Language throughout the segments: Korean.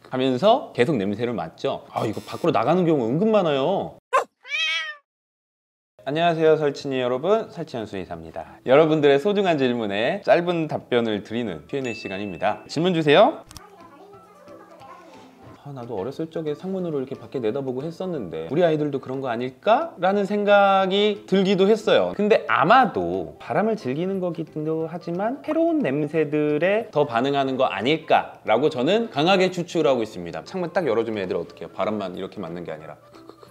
하면서 계속 냄새를 맡죠. 이거 밖으로 나가는 경우 은근 많아요. 안녕하세요, 설친이 여러분, 설치현 수의사입니다. 여러분들의 소중한 질문에 짧은 답변을 드리는 Q&A 시간입니다. 질문 주세요. 나도 어렸을 적에 창문으로 이렇게 밖에 내다보고 했었는데 우리 아이들도 그런 거 아닐까? 라는 생각이 들기도 했어요. 근데 아마도 바람을 즐기는 거기도 하지만 새로운 냄새들에 더 반응하는 거 아닐까? 라고 저는 강하게 추측하고 있습니다. 창문 딱 열어주면 애들 어떻게 해요? 바람만 이렇게 맞는 게 아니라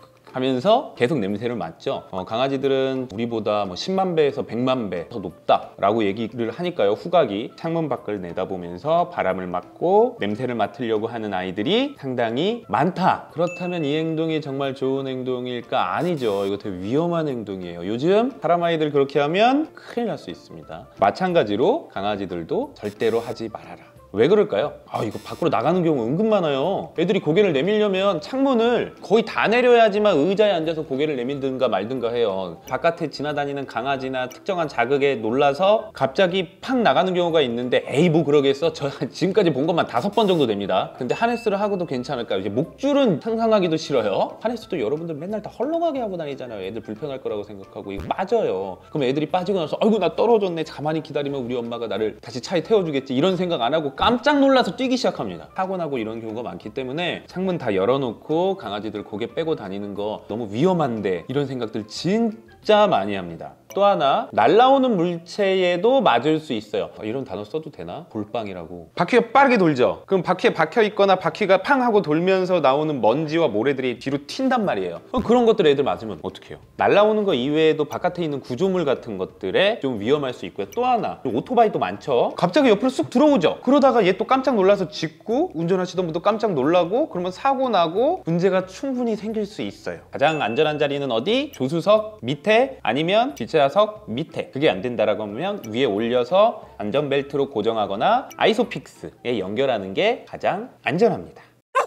하면서 계속 냄새를 맡죠. 강아지들은 우리보다 10만 배에서 100만 배 더 높다 라고 얘기를 하니까요. 후각이 창문 밖을 내다보면서 바람을 맡고 냄새를 맡으려고 하는 아이들이 상당히 많다. 그렇다면 이 행동이 정말 좋은 행동일까? 아니죠. 이거 되게 위험한 행동이에요. 요즘 사람 아이들 그렇게 하면 큰일 날 수 있습니다. 마찬가지로 강아지들도 절대로 하지 말아라. 왜 그럴까요? 이거 밖으로 나가는 경우 은근 많아요. 애들이 고개를 내밀려면 창문을 거의 다 내려야지만 의자에 앉아서 고개를 내밀든가 말든가 해요. 바깥에 지나다니는 강아지나 특정한 자극에 놀라서 갑자기 팍 나가는 경우가 있는데 에이 뭐 그러겠어? 저 지금까지 본 것만 5번 정도 됩니다. 근데 하네스를 하고도 괜찮을까요? 이제 목줄은 상상하기도 싫어요. 하네스도 여러분들 맨날 다 헐렁하게 하고 다니잖아요. 애들 불편할 거라고 생각하고. 이거 맞아요. 그럼 애들이 빠지고 나서 아이고 나 떨어졌네. 가만히 기다리면 우리 엄마가 나를 다시 차에 태워주겠지. 이런 생각 안 하고 깜짝 놀라서 뛰기 시작합니다. 사고 나고 이런 경우가 많기 때문에 창문 다 열어놓고 강아지들 고개 빼고 다니는 거 너무 위험한데 이런 생각들 진짜 많이 합니다. 또 하나, 날아오는 물체에도 맞을 수 있어요. 이런 단어 써도 되나? 볼빵이라고. 바퀴가 빠르게 돌죠. 그럼 바퀴에 박혀 있거나 바퀴가 팡 하고 돌면서 나오는 먼지와 모래들이 뒤로 튄단 말이에요. 그런 것들 애들 맞으면 어떡해요? 날아오는 거 이외에도 바깥에 있는 구조물 같은 것들에 좀 위험할 수 있고요. 또 하나, 오토바이도 많죠. 갑자기 옆으로 쑥 들어오죠. 그러다가 얘 또 깜짝 놀라서 짚고 운전하시던 분도 깜짝 놀라고 그러면 사고 나고 문제가 충분히 생길 수 있어요. 가장 안전한 자리는 어디? 조수석 밑에 아니면 뒷좌석 밑에. 그게 안 된다라고 하면 위에 올려서 안전벨트로 고정하거나 아이소픽스에 연결하는 게 가장 안전합니다.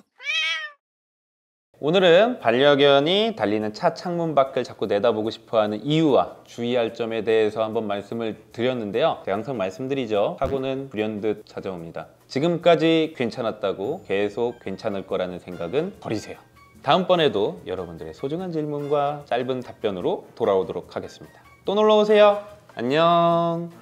오늘은 반려견이 달리는 차 창문 밖을 자꾸 내다보고 싶어하는 이유와 주의할 점에 대해서 한번 말씀을 드렸는데요. 제가 항상 말씀드리죠. 사고는 불현듯 찾아옵니다. 지금까지 괜찮았다고 계속 괜찮을 거라는 생각은 버리세요. 다음번에도 여러분들의 소중한 질문과 짧은 답변으로 돌아오도록 하겠습니다. 또 놀러오세요. 안녕.